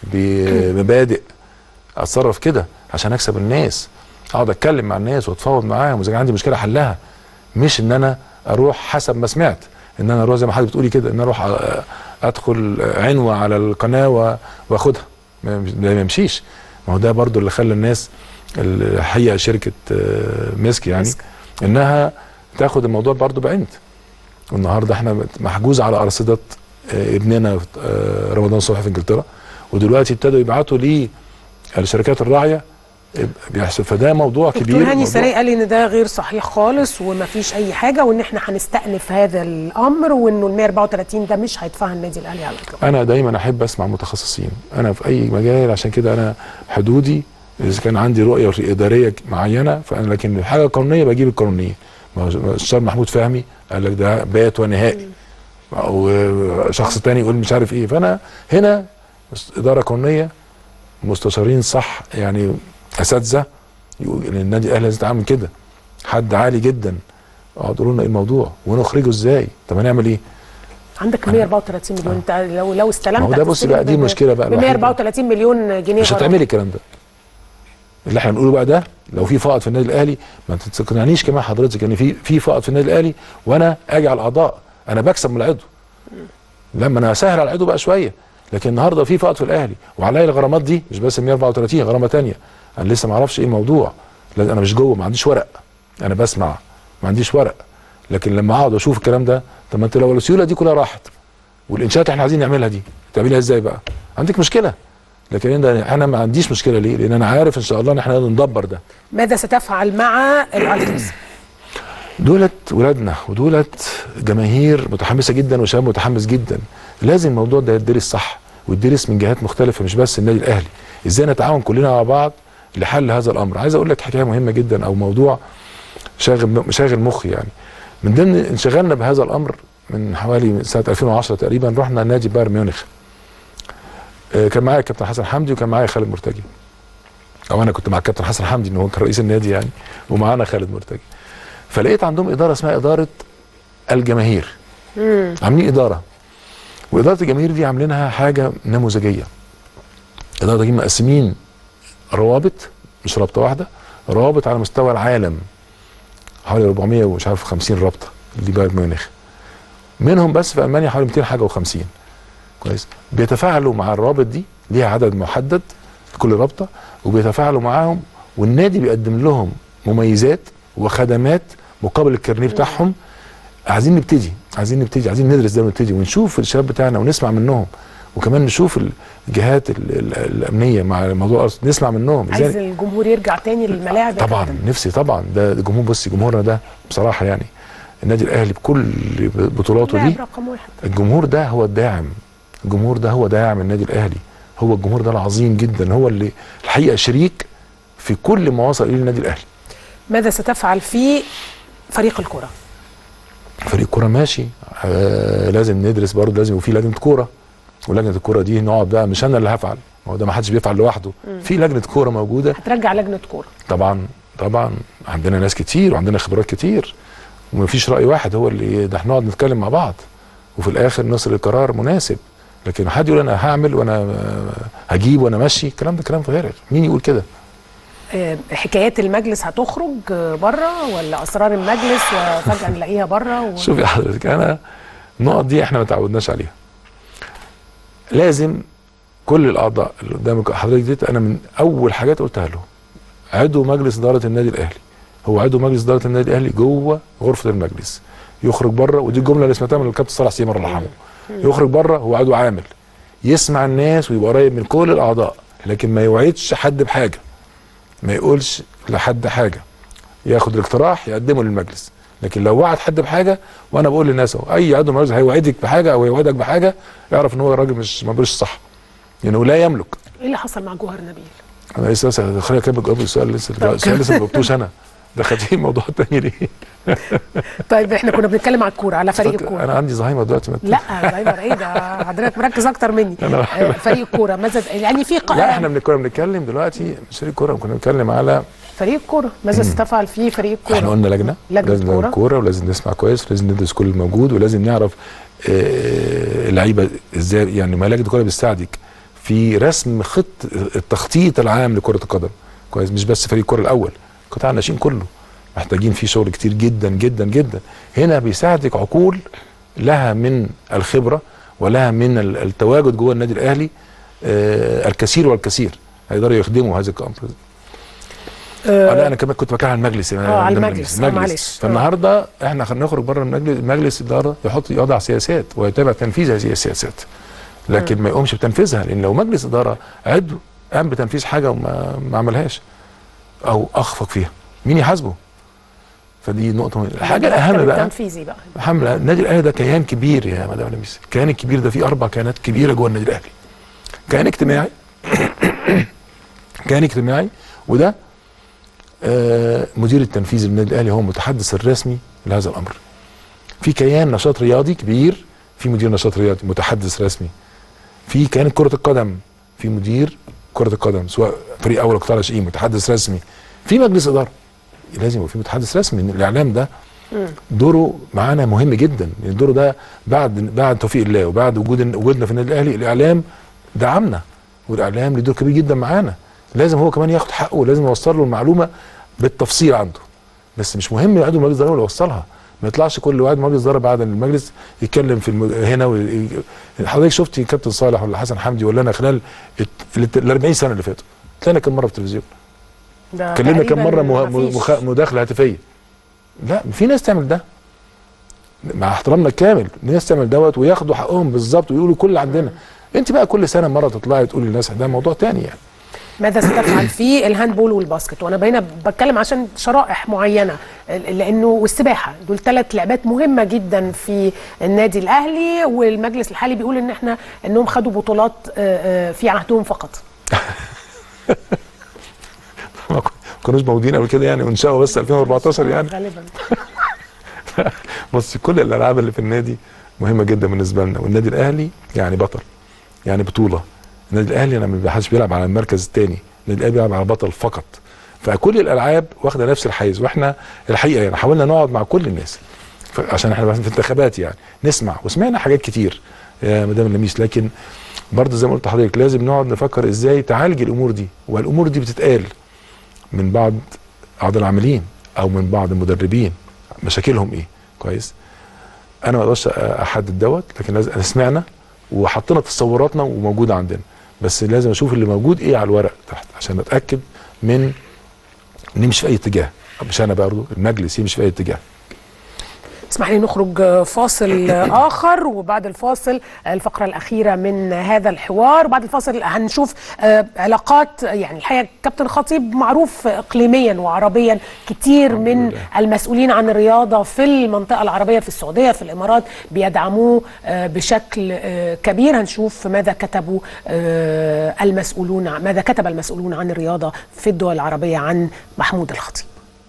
بمبادئ. اتصرف كده عشان اكسب الناس، اقعد اتكلم مع الناس واتفاوض معاهم واذا كان عندي مشكله احلها، مش ان انا اروح حسب ما سمعت ان انا اروح زي ما حضرتك بتقولي كده ان انا اروح ادخل عنوه على القناه واخدها. ما يمشيش. ما هو ده برضو اللي خلى الناس الحقيقه شركه مسك يعني انها تاخد الموضوع برضو بعند. والنهارده احنا محجوز على ارصده ابننا رمضان صبحي في انجلترا، ودلوقتي ابتدوا يبعتوا لي الشركات الراعيه بيحصل. فده موضوع كبير. دكتور هاني سري قال لي ان ده غير صحيح خالص وما فيش اي حاجه، وان احنا هنستأنف هذا الامر، وانه ال مية واربعة وتلاتين ده مش هيدفعها النادي الاهلي على الاطلاق. انا دايما احب اسمع متخصصين، انا في اي مجال، عشان كده انا حدودي اذا كان عندي رؤيه اداريه معينه فانا، لكن الحاجه القانونيه بجيب القانونيه. الشيخ محمود فهمي قال لك ده بات ونهائي، او شخص تاني يقول مش عارف ايه. فانا هنا اداره قانونيه، مستشارين صح يعني اساتذه يقول ان النادي الاهلي لازم يتعامل كده، حد عالي جدا. اقعدوا لنا ايه الموضوع ونخرجه ازاي؟ طب هنعمل ايه؟ عندك مية واربعة وتلاتين مليون، انت لو لو استلمت. ما هو ده بص بقى دي المشكله بقى. ب مية واربعة وتلاتين مليون جنيه مش هتعملي الكلام ده. اللي احنا بنقوله بقى ده لو في فائض في النادي الاهلي، ما تقنعنيش كمان حضرتك ان في في فائض في النادي الاهلي وانا اجي على الاعضاء. انا بكسب من العضو لما انا اسهل على العضو بقى شويه. لكن النهارده في فائض في الاهلي وعليا الغرامات دي، مش بس مية واربعة وتلاتين غرامه ثانيه. انا لسه ما اعرفش ايه الموضوع، لان انا مش جوه، ما عنديش ورق، انا بسمع ما عنديش ورق. لكن لما اقعد واشوف الكلام ده، طب ما انت لو السيوله دي كلها راحت والانشاءات احنا عايزين نعملها دي تعملها ازاي بقى؟ عندك مشكله. لكن انا ما عنديش مشكله. ليه؟ لان انا عارف ان شاء الله ان احنا نقدر ندبر ده. ماذا ستفعل مع الالتراس؟ دولت ولادنا ودولت جماهير متحمسه جدا وشباب متحمس جدا. لازم الموضوع ده يدرس صح ويدرس من جهات مختلفه، مش بس النادي الاهلي. ازاي نتعاون كلنا مع بعض لحل هذا الامر. عايز اقول لك حكايه مهمه جدا او موضوع شاغل شاغل مخي. يعني من ضمن انشغالنا بهذا الامر من حوالي سنه ألفين وعشرة تقريبا رحنا نادي بايرن ميونخ. كان معايا الكابتن حسن حمدي وكان معايا خالد مرتجي، او انا كنت مع الكابتن حسن حمدي ان هو كان رئيس النادي يعني، ومعانا خالد مرتجي. فلقيت عندهم اداره اسمها اداره الجماهير. مم. عاملين اداره، واداره الجماهير دي عاملينها حاجه نموذجيه. الاداره دي مقسمين روابط، مش رابطه واحده، روابط على مستوى العالم حوالي أربعمية ومش عارف خمسين رابطه اللي بايرن ميونخ. منهم بس في المانيا حوالي مئتين حاجه وخمسين. كويس. بيتفاعلوا مع الروابط دي، ليها عدد محدد لكل رابطه، وبيتفاعلوا معاهم، والنادي بيقدم لهم مميزات وخدمات مقابل الكارنيه بتاعهم. عايزين نبتدي عايزين نبتدي، عايزين ندرس ده ونبتدي ونشوف الشباب بتاعنا ونسمع منهم، وكمان نشوف الجهات ال ال الامنيه مع الموضوع نسمع منهم. عايز الجمهور يرجع تاني للملاعب طبعا كده. نفسي طبعا، ده الجمهور، بصي جمهورنا ده بصراحه يعني النادي الاهلي بكل بطولاته دي الجمهور ده هو الداعم، الجمهور ده هو داعم النادي الاهلي، هو الجمهور ده العظيم جدا، هو اللي الحقيقه شريك في كل ما وصل اليه النادي الاهلي. ماذا ستفعل في فريق الكره؟ فريق الكره ماشي، آه لازم ندرس برضه، لازم يبقى في لجنه كوره، ولجنه الكوره دي نقعد بقى، مش انا اللي هفعل، هو ده ما حدش بيفعل لوحده، في لجنه كوره موجوده. هترجع لجنه كوره؟ طبعا طبعا، عندنا ناس كتير وعندنا خبرات كتير، ومفيش راي واحد هو اللي ده، احنا نقعد نتكلم مع بعض وفي الاخر نصل القرار مناسب. لكن حد يقول انا هعمل وانا هجيب وانا ماشي، الكلام ده كلام فارغ، مين يقول كده؟ حكايات المجلس هتخرج بره ولا اسرار المجلس وفجاه نلاقيها بره و... شوفي حضرتك، انا النقط دي احنا ما تعودناش عليها. لازم كل الاعضاء اللي قدام حضرتك دي، انا من اول حاجات قلتها له، عضو مجلس اداره النادي الاهلي هو عضو مجلس اداره النادي الاهلي جوه غرفه المجلس، يخرج بره، ودي الجمله اللي سمعتها من الكابتن صالح سيما الله يرحمه، يخرج بره هو عضو عامل، يسمع الناس ويبقى قريب من كل الاعضاء، لكن ما يوعدش حد بحاجه، ما يقولش لحد حاجه، ياخد الاقتراح يقدمه للمجلس. لكن لو وعد حد بحاجه، وانا بقول للناس اهو، اي عضو مجلس هيوعدك بحاجه او يوعدك بحاجه، اعرف ان هو راجل مش ما بيقولش صح، يعني لا يملك. ايه اللي حصل مع جوهر نبيل؟ انا لسه بس خليني اكمل جواب السؤال، لسه السؤال لسه ما جاوبتوش انا، ده خدتيه موضوع تاني ليه؟ طيب احنا كنا بنتكلم على الكوره، على فريق الكوره. انا عندي زهايمر دلوقتي. لا زهايمر ايه ده؟ حضرتك مركز اكتر مني. فريق الكوره ماذا يعني في ق... لا احنا كنا بنتكلم دلوقتي مش فريق الكوره، كنا بنتكلم على فريق الكوره، ماذا ستفعل في فريق الكوره؟ احنا قلنا لجنه لجنه الكوره، ولازم نسمع كويس، ولازم ندرس كل الموجود، ولازم نعرف اللعيبه ازاي، يعني ما لجنه الكوره بتساعدك في رسم خط التخطيط العام لكره القدم كويس، مش بس فريق الكوره الاول، قطاع الناشئين كله محتاجين فيه شغل كتير جدا جدا جدا. هنا بيساعدك عقول لها من الخبره ولها من التواجد جوه النادي الاهلي آه الكثير والكثير، هيقدروا يخدموا هذا الامر. آه لا انا كمان كنت بتكلم عن المجلس، اه على المجلس, المجلس. فالنهارده احنا نخرج بره المجلس، مجلس الاداره يحط يضع سياسات ويتابع تنفيذ هذه السياسات، لكن م. ما يقومش بتنفيذها، لان لو مجلس اداره عضو قام بتنفيذ حاجه وما ما عملهاش او اخفق فيها، مين يحاسبه؟ فدي نقطه مهمه. الحاجه الاهم بقى التنفيذي بقى حمله النادي الاهلي ده كيان كبير يا مدام لميس، الكيان الكبير ده فيه اربع كيانات كبيره جوه النادي الاهلي. كيان اجتماعي كيان اجتماعي وده آه مدير التنفيذي للنادي الاهلي هو المتحدث الرسمي لهذا الامر. في كيان نشاط رياضي كبير، في مدير نشاط رياضي متحدث رسمي. في كيان كره القدم، في مدير كره القدم سواء فريق اول او قطاع ناشئين متحدث رسمي. في مجلس اداره لازم يبقى في متحدث رسمي. الاعلام ده دوره معانا مهم جدا، لان دوره ده بعد بعد توفيق الله وبعد وجود وجودنا في النادي الاهلي، الاعلام دعمنا والاعلام له دور كبير جدا معانا، لازم هو كمان ياخد حقه ولازم يوصل له المعلومه بالتفصيل عنده. بس مش مهم عضو مجلس الاداره اللي يوصلها، ما يطلعش كل واحد مجلس اداره بعد المجلس يتكلم في المج... هنا و... حضرتك شفتي كابتن صالح ولا حسن حمدي ولا انا خلال ال أربعين سنه اللي فاتوا طلعنا كم مره في التلفزيون؟ كلمنا كم مره مخ... مداخله هاتفيه؟ لا، في ناس تعمل ده مع احترامنا الكامل، ناس تعمل دوت وياخدوا حقهم بالظبط ويقولوا كل اللي عندنا. انت بقى كل سنه مره تطلعي تقولي للناس ده موضوع تاني يعني. ماذا ستفعل في الهاندبول والباسكت؟ وانا بقينا بتكلم عشان شرائح معينه، لانه والسباحه دول ثلاث لعبات مهمه جدا في النادي الاهلي، والمجلس الحالي بيقول ان احنا انهم خدوا بطولات في عهدهم فقط. ما كانوش موجودين قبل كده يعني، وانشأوا بس ألفين وأربعتاشر يعني غالبا. بص، كل الالعاب اللي في النادي مهمه جدا بالنسبه لنا، والنادي الاهلي يعني بطل، يعني بطوله. النادي الاهلي انا ما حدش بيلعب على المركز الثاني، النادي الاهلي بيلعب على بطل فقط. فكل الالعاب واخده نفس الحيز، واحنا الحقيقه يعني حاولنا نقعد مع كل الناس عشان احنا في انتخابات يعني نسمع، وسمعنا حاجات كتير يا مدام لميس، لكن برضه زي ما قلت لحضرتك لازم نقعد نفكر ازاي تعالج الامور دي، والامور دي بتتقال من بعض اعضاء العاملين او من بعض المدربين مشاكلهم ايه كويس. انا ما اقدرش احدد دوت، لكن لازم سمعنا وحطينا تصوراتنا وموجوده عندنا، بس لازم اشوف اللي موجود ايه على الورق تحت عشان اتاكد من نمشي في اي اتجاه، مش انا برضه المجلس يمشي في اي اتجاه. اسمح لي نخرج فاصل آخر، وبعد الفاصل الفقرة الأخيرة من هذا الحوار. وبعد الفاصل هنشوف علاقات، يعني الحقيقة كابتن خطيب معروف إقليميا وعربيا، كتير من المسؤولين عن الرياضة في المنطقة العربية في السعودية في الإمارات بيدعموه بشكل كبير. هنشوف ماذا كتبوا المسؤولون ماذا كتب المسؤولون عن الرياضة في الدول العربية عن محمود الخطيب.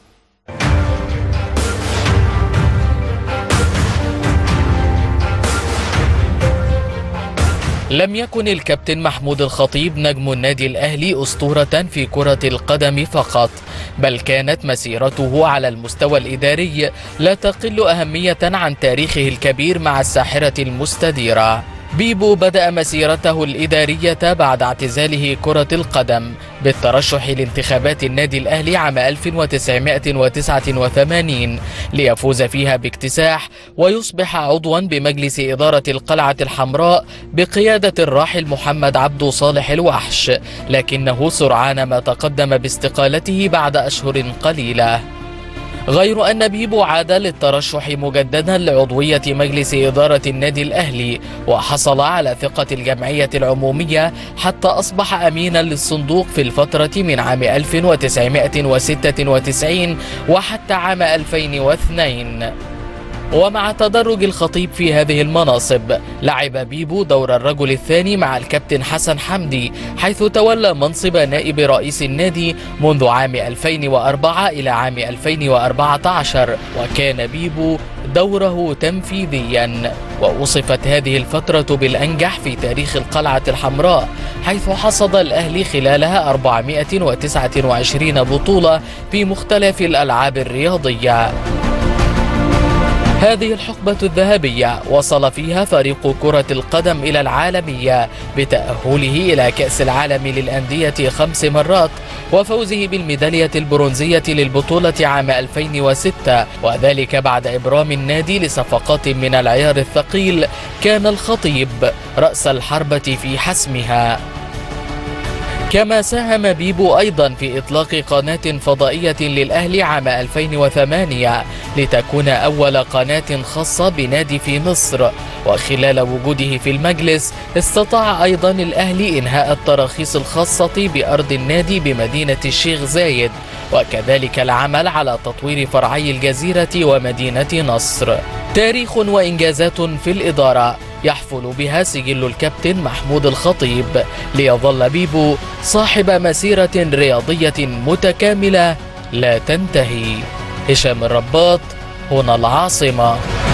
لم يكن الكابتن محمود الخطيب نجم النادي الأهلي أسطورة في كرة القدم فقط، بل كانت مسيرته على المستوى الإداري لا تقل أهمية عن تاريخه الكبير مع الساحرة المستديرة. بيبو بدأ مسيرته الإدارية بعد اعتزاله كرة القدم بالترشح لانتخابات النادي الأهلي عام ألف وتسعمائة وتسعة وثمانين ليفوز فيها باكتساح ويصبح عضوا بمجلس إدارة القلعة الحمراء بقيادة الراحل محمد عبدو صالح الوحش، لكنه سرعان ما تقدم باستقالته بعد أشهر قليلة. غير أن بيبو عاد للترشح مجددا لعضوية مجلس إدارة النادي الأهلي، وحصل على ثقة الجمعية العمومية حتى أصبح أمينا للصندوق في الفترة من عام ألف وتسعمائة وستة وتسعين وحتى عام ألفين واثنين. ومع تدرج الخطيب في هذه المناصب، لعب بيبو دور الرجل الثاني مع الكابتن حسن حمدي، حيث تولى منصب نائب رئيس النادي منذ عام ألفين وأربعة إلى عام ألفين وأربعة عشر، وكان بيبو دوره تنفيذيا. ووصفت هذه الفترة بالأنجح في تاريخ القلعة الحمراء، حيث حصد الأهلي خلالها أربعمائة وتسعة وعشرين بطولة في مختلف الألعاب الرياضية. هذه الحقبة الذهبية وصل فيها فريق كرة القدم إلى العالمية بتأهله إلى كأس العالم للأندية خمس مرات، وفوزه بالميدالية البرونزية للبطولة عام ألفين وستة، وذلك بعد إبرام النادي لصفقات من العيار الثقيل كان الخطيب رأس الحربة في حسمها. كما ساهم بيبو أيضا في إطلاق قناة فضائية للأهلي عام ألفين وثمانية لتكون أول قناة خاصة بنادي في مصر، وخلال وجوده في المجلس استطاع أيضا الأهلي إنهاء التراخيص الخاصة بأرض النادي بمدينة الشيخ زايد، وكذلك العمل على تطوير فرعي الجزيرة ومدينة نصر. تاريخ وإنجازات في الإدارة يحفل بها سجل الكابتن محمود الخطيب، ليظل بيبو صاحب مسيرة رياضية متكاملة لا تنتهي. هشام الرباط، هنا العاصمة.